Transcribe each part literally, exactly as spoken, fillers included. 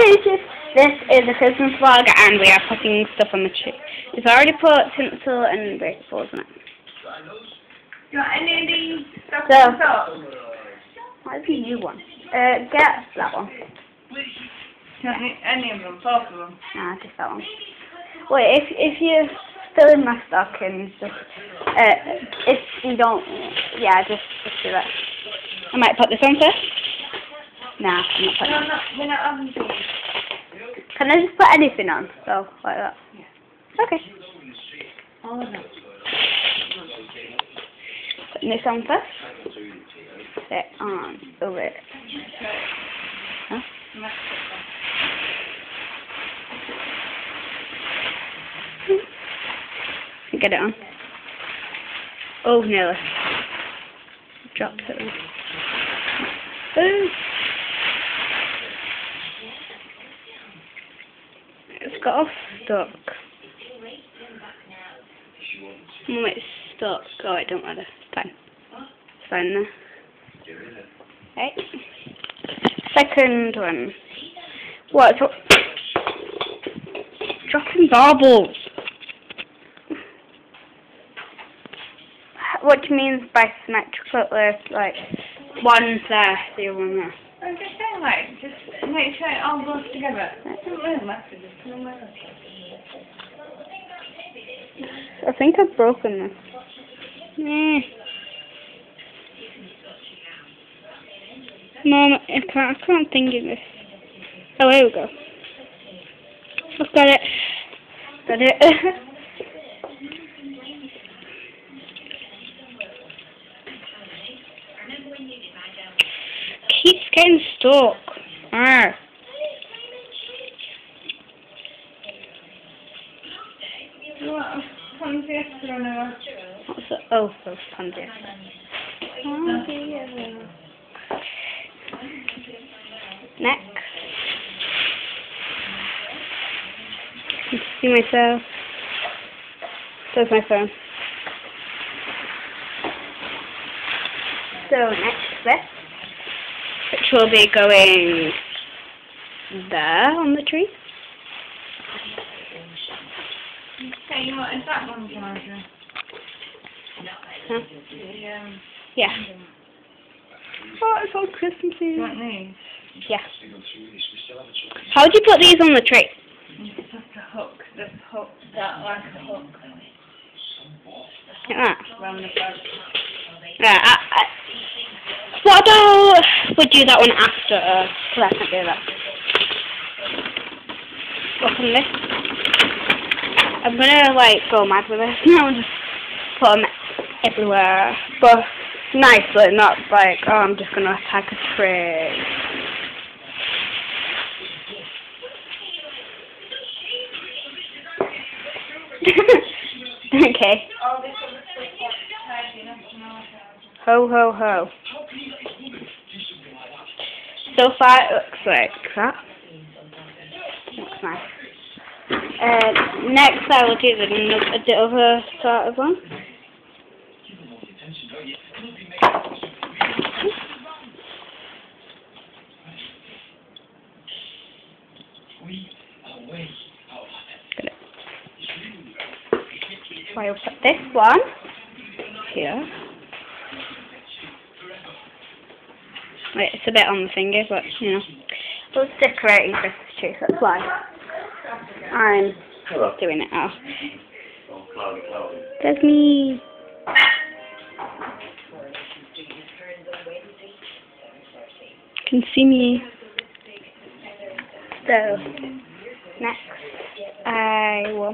YouTube! This is a Christmas vlog and we are putting stuff on the tree. We've already put tinsel and breakables on it. Do you want any of these stuff So, on top? what is the new one? Uh, get that one. Do you want any of them? Both of them? Nah, just that one. Wait, if if you're filling my stockings, just, uh, if you don't, yeah, just, just do that. I might put this on first. Nah, I'm not putting No, it. no, we're not having these. Can I just put anything on? So, like that. Yeah. Okay. All of them. Putting this on first. Set on over it. Huh? Get it on. Oh, nearly. Dropped it. Ooh. It's got off stuck. Mum, it's stuck. Oh, it don't matter. It's fine. It's fine now. Right. Second one. What? What? Dropping baubles. What do you mean by symmetrical? Like, one's there, the other one there. I'm just saying, like, just make sure it all goes together. It doesn't really matter, just put them over. I think I've broken this. Mm. Mom, I can't, I can't think of this. Oh, here we go. I've got it. Got it. Keeps getting stuck. Ah. You want a pansy extra on her? What's it? Oh, those pansy. Pansy. Next. I can see myself. There's my phone. So next bit, which will be going there on the tree. Okay, you wanted that one, Georgia? Huh? The, um, Yeah. Oh, it's all Christmassy. you want these? Yeah. How do you put these on the tree? You just have to hook the hook, that like a hook. Like that. Round the back. Yeah, I, I, what about we do that one after? Uh, cause I can't do that. Open this. I'm gonna like go mad with this now and just put them everywhere, but nicely, not like oh I'm just gonna attack a tree. Okay. Ho ho ho. So far it looks like that. Looks nice. Uh, next I will do the, the other sort of one. So I will put this one here. Wait, it's a bit on the finger, but you know. I was decorating Christmas tree, that's why I'm Hello. doing it now. Oh, cloudy, cloudy. There's me. Can see me. So next I will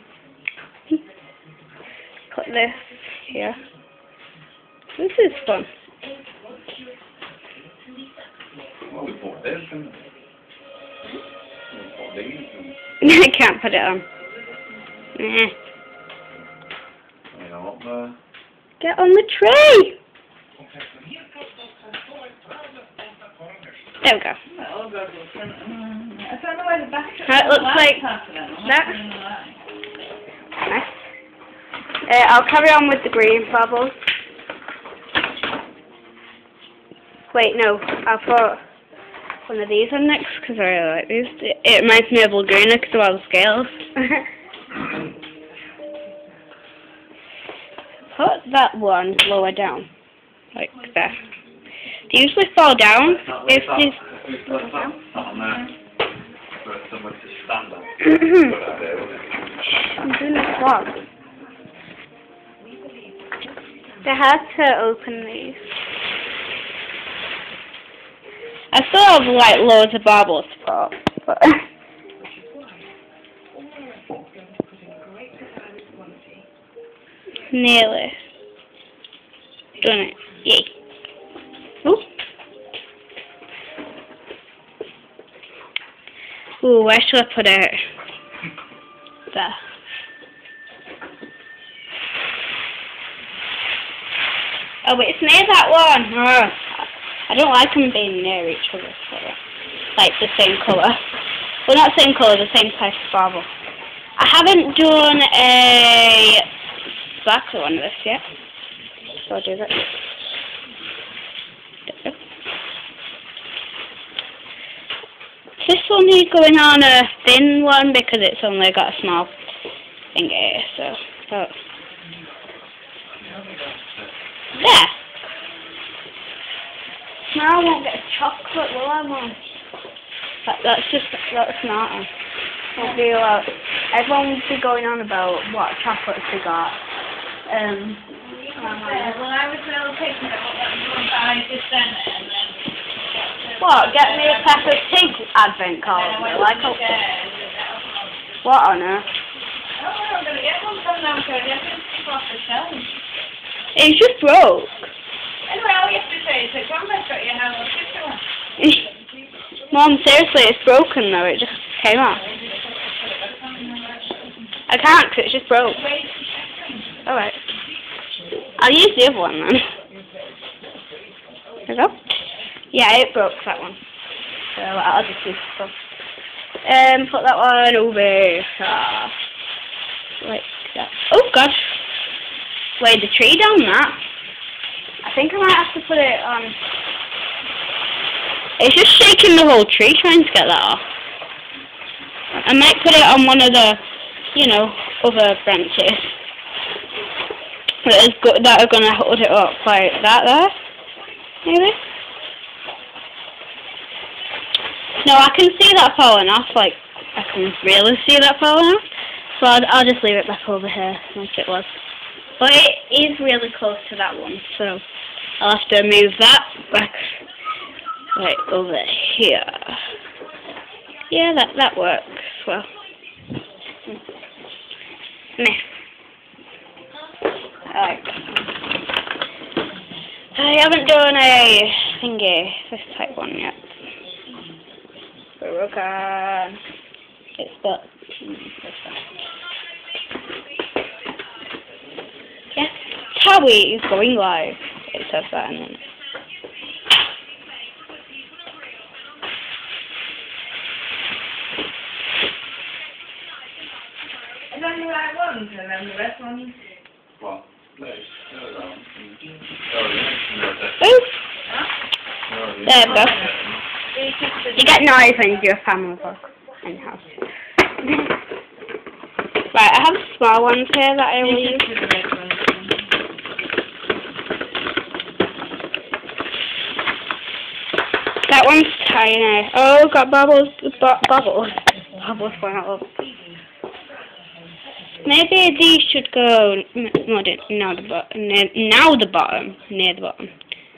put this here. This is fun. Well, we put this and we put these and I can't put it on. Nah. you know, uh, Get on the tree! There we go. That'll go to the front. Mm, I don't know where the back is. That looks like that. Nice. Uh, I'll carry on with the green bubbles. Wait, no. I'll put one of these on next because I really like these. It, it reminds me of Laguna because of all the scales. Put that one lower down, like that. They usually fall down if these. On there. For someone to stand on. Good idea, wasn't it? I'm doing a vlog. They had to open these. I still have like loads of baubles to pop, but nearly done it. Yay! Ooh. Ooh, where should I put it? There. Oh, but it's near that one. Oh, I don't like them being near each other, so like the same colour. Well, not same colour, the same type of bauble. I haven't done a sparkly one of this yet, so I'll do that. This one is going on a thin one because it's only got a small finger, so. so. There. Now I won't get a chocolate, will I, Mum? That, that's just, that's smarter. Won't be allowed. Everyone will be going on about what chocolates they got. Um, Yeah, well, I was little picking it up and going by just then and then. what, get me a Peppa Pig advent card? Like a, what on earth? Oh, I'm going to get one from them because I think it's off the shelf. It's just broke. Anyway, all you have to say is that Grandpa's got your hand on sister one. Mom, seriously, it's broken though, it just came off. I can't because it's just broke. Alright. I'll use the other one then. There we go. Yeah, it broke that one. So I'll just use this one. Um, put that one over. Ah. Like that. Oh gosh. Lay the tree down that. I think I might have to put it on. It's just shaking the whole tree trying to get that off. I might put it on one of the, you know, other branches. That, is go that are going to hold it up like that there. Maybe? No, I can see that falling off. Like, I can really see that falling off. So I'll, I'll just leave it back over here like it was. But it is really close to that one, so I'll have to move that back right over here. Yeah, that that works well. Meh. Alright. I haven't done a thingy, this type one yet. But we're gonna, it's got this one. Yeah, Towie is going live. It says that in it. And then the right ones and then the rest ones. What? No, no, no. Oh, yeah. Ooh. No, There we go. You get noise when you do a family vlog in the house. Right, I have small ones here that I will use. That one's tiny. Oh, got bubbles, bu bubbles, bubbles going all over. Maybe these should go no, now the bottom, now the bottom, near the bottom,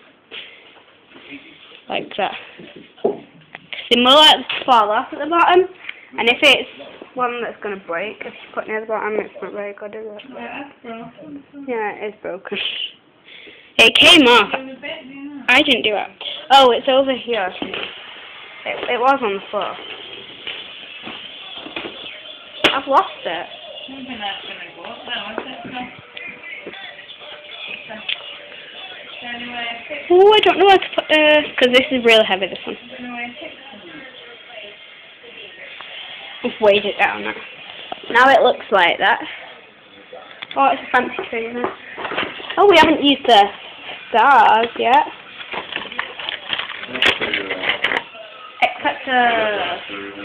like that. They more like fall off at the bottom, and if it's one that's going to break, if you put near the bottom, it's not very good, is it? Yeah, that's broken. Yeah, it is broken. It came off. I didn't do it. Oh, it's over here. It, it was on the floor. I've lost it. I think that's going to go up now, isn't it? Anyway, Oh, I don't know where to put the... Because this is really heavy, this one. I've weighed it down now. Now it looks like that. Oh, it's a fancy tree, isn't it? Oh, we haven't used the stars yet. Pepper.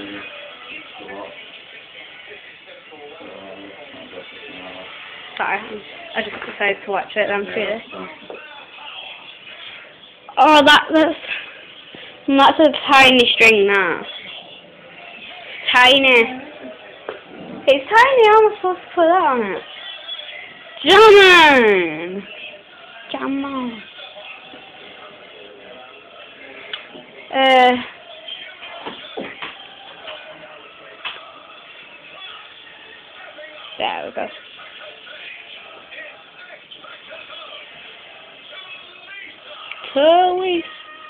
Sorry, I just decided to watch it then through this. Oh, that, that's, that's a tiny string now. Tiny. It's tiny, how am I supposed to put that on it? Jam on! Jam on. Uh, there we go. Curly.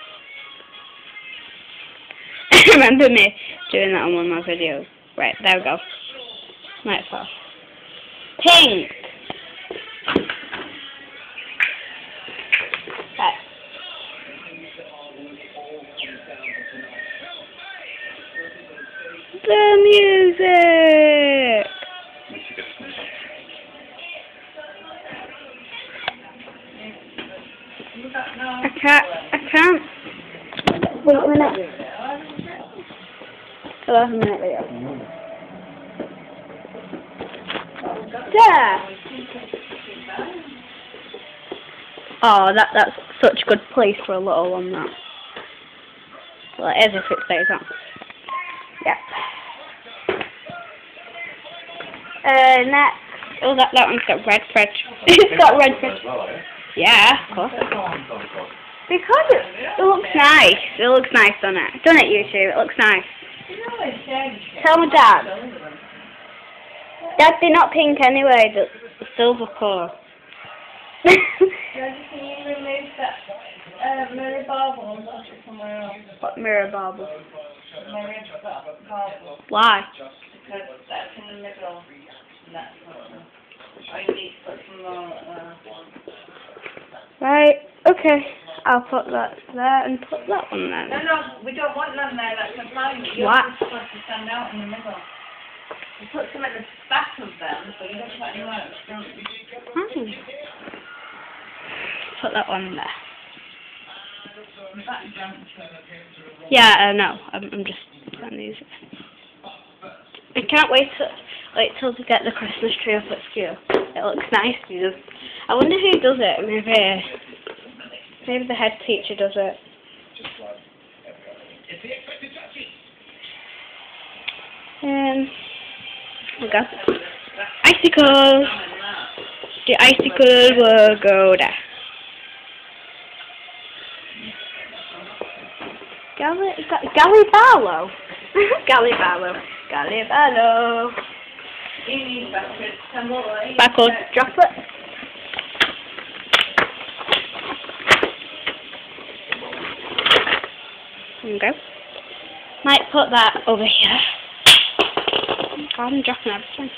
Remember me doing that on one of my videos. Right, there we go. Right, so. Pink. Right. The music. I can't. I can't. Wait a minute. Hello, a minute video. There. Oh, that that's such a good place for a little one. That. Well, it is if it stays on. Yep. Uh, next. Oh, that that one's got red thread. It's got red thread. Yeah, of course. Because it, it looks nice. It looks nice, doesn't it? Doesn't it, YouTube? It looks nice. Tell my dad. Dad, they're not pink anyway. The, the silver colour. Can you remove that uh, mirror bauble and put it somewhere else? What mirror bauble? Mirror bauble. Why? Because that's in the middle. And that's not. I need to put some more there. Right, okay. I'll put that there and put that one there. No, no, we don't want them there. That's a plan. You're What? supposed to stand out in the middle. You put some at the back of them, but you don't put anywhere at the front. Hmm. Put that one there. Yeah, I uh, know. I'm, I'm just putting these. I can't wait to wait till to get the Christmas tree up at school. It looks nice. Just, I wonder who does it. Maybe, maybe the head teacher does it. Um, we go. Icicles. The icicle will go there. Galli Galliballo. Galliballo. Galliballo. Backward droplet. There we go. Might put that over here. God, I'm dropping everything.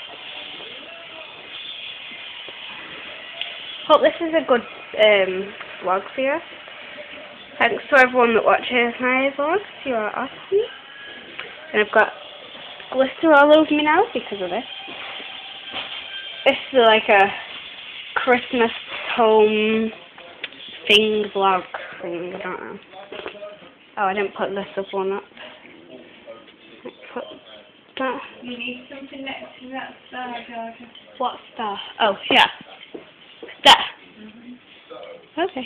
Hope this is a good um, vlog for you. Thanks to everyone that watches my vlogs. You are awesome. And I've got glitter all over me now because of this. This is like a Christmas home thing vlog thing. I don't know. Oh, I didn't put this up one up. Let's put that. You need something next to that star, Georgia. What star? Oh, yeah. There. Mm-hmm. Okay.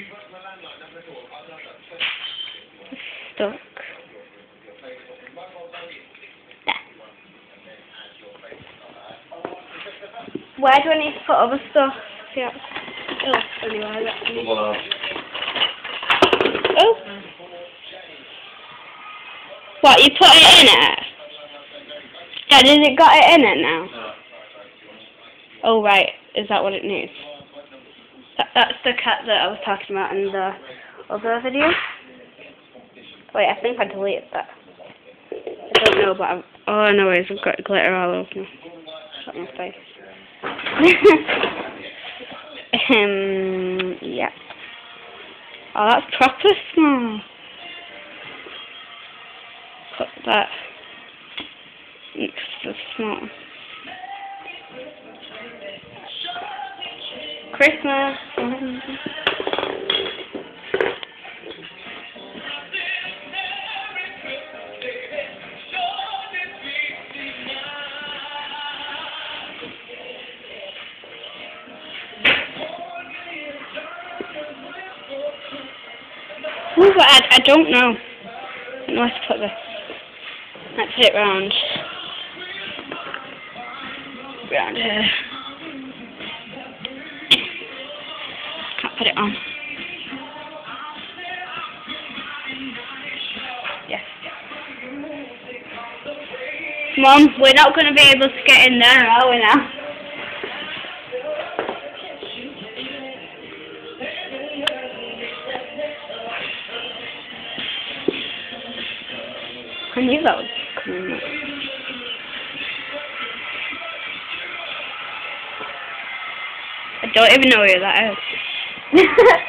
Stuck. There. Where do I need to put other stuff? Yeah. Oh, anyway, that's me. Oh. What, you put it in it? Dad, has it got it in it now? Oh, right. Is that what it needs? That, that's the cat that I was talking about in the other video. Wait, I think I deleted that. I don't know, but I've... Oh, no worries. I've got glitter all over me. Shut my face. um, yeah. Oh, that's proper small. Put that next to the small. Christmas. but I, I don't know. I don't know where to put this. Let's put it round. Round here. Can't put it on. Yes. Mom, we're not going to be able to get in there, are we now? I knew that was coming up. I don't even know where that is.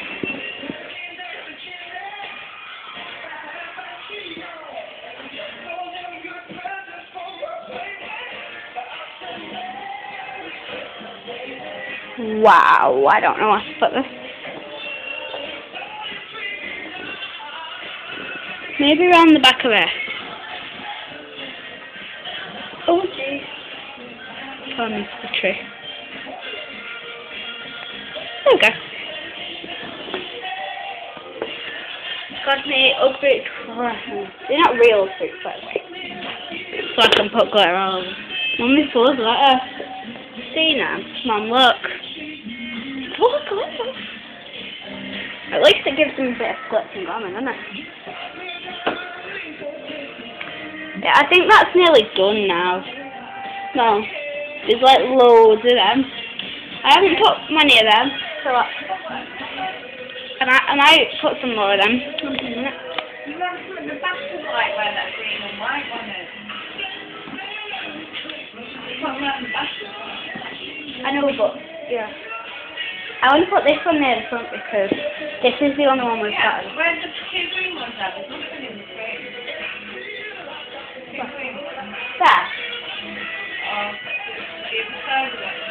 Wow, I don't know where to put this. Maybe around the back of it. Oh, jeez. Turn into the tree. There we go. Got me ugly crap. They're not real fruit, by the way. So I can put glitter all over. Mummy's full of glitter. See now? Mum, look. Full of glitter. At least it gives them a bit of glitz and glamour, doesn't it? Yeah, I think that's nearly done now. No, there's like loads of them. I haven't put many of them, so I, and I and I put some more of them. You want to put the back of like where that green and white one is. Put around the back. I know, but yeah, I want to put this one near the front because this is the only one we've got. Yeah, where the two green ones are, there's nothing in the green. There. Oh, the other side of it.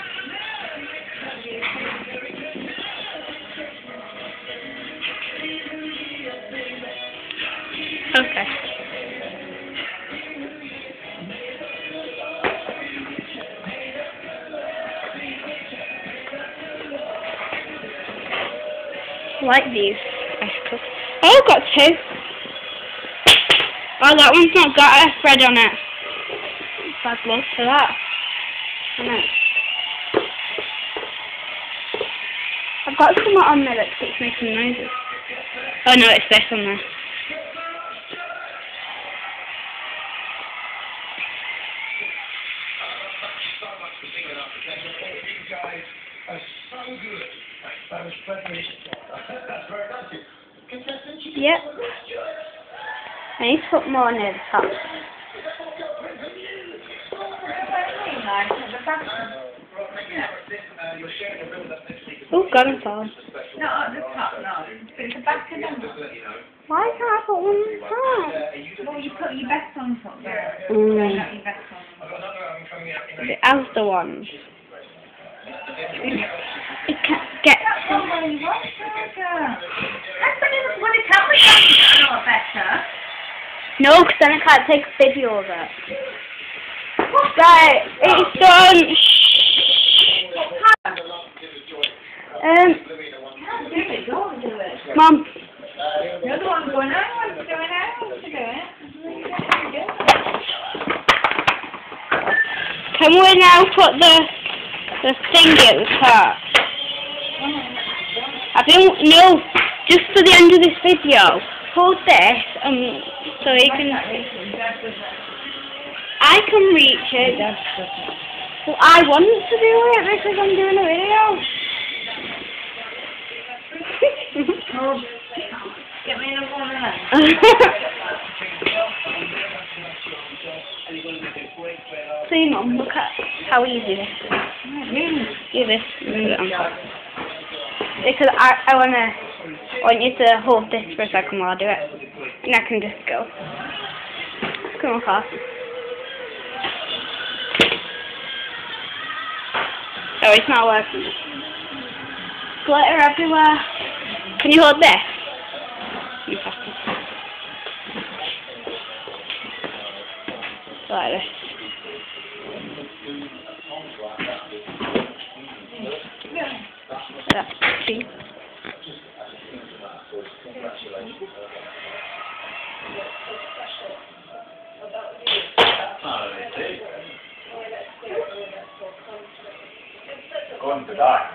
Okay. I like these icicles. Oh, I've got two. Oh, that one's not got a thread on it. Bad luck for that. I know. I've got something on there that keeps making noises. Oh no, it's this on there. Yep. I need to put more near the top. Oh, God, I'm falling. Not at the top, no. It's the back of them. Why can't I put one on the top? Well, you put your best on top there. Mm. Not your best on. The outer ones. It can't get. That's not what you want, Rebecca. That's what you want to tell me something a lot better. No, because then I can't take a video of it. Right, it's done. Um, Don't do it. Mum. You're the one going, I want to do it, I want to do it. Can we now put the the thingy at the top? I think no, just for the end of this video. Hold this, um, so you can. I can reach it. Well, I want to do it because I'm doing a video. Oh, get me another one of them. See, Mum, look at how easy this is. Do this, move it on top. Because I, I wanna, I want you to hold this for a second while I do it, and I can just go. Come on, fast. Oh, it's not working. Glitter everywhere. Can you hold this? You have to. Like this. Yeah. See? the dark.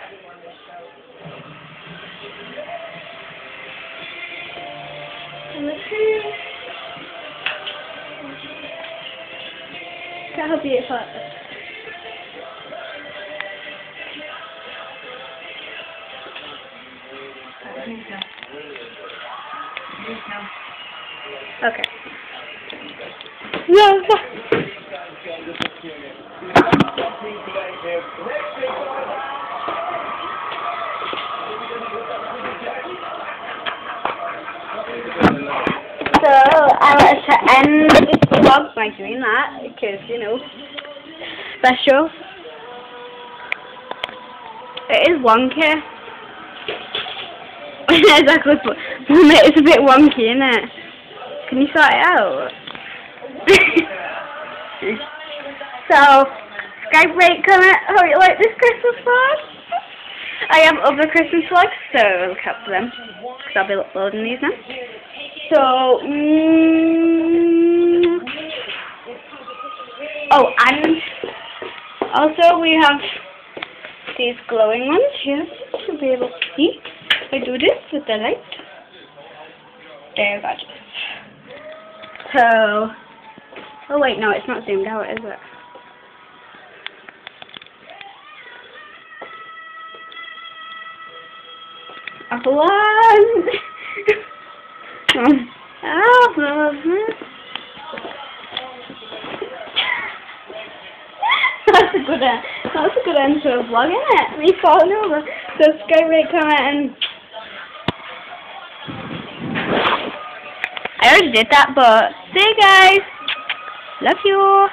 And the tree. Look at how beautiful it is. Okay. No, no. So I wanted to end this vlog by doing that because, you know, special. It is wonky. Exactly, but it's a bit wonky, isn't it? Can you sort it out? So, subscribe, rate, comment, how you like this Christmas vlog. I have other Christmas vlogs, so look out for them, because I'll be uploading these now. So, mm, oh, and also we have these glowing ones here, you'll be able to see. I do this with the light. They're gorgeous. So, oh wait, no, it's not zoomed out, is it? Apple one! Oh, that's a good end. That's a good end to a vlog, isn't it? Me falling over. Subscribe, rate, comment, and I already did that, but see you guys. Love you.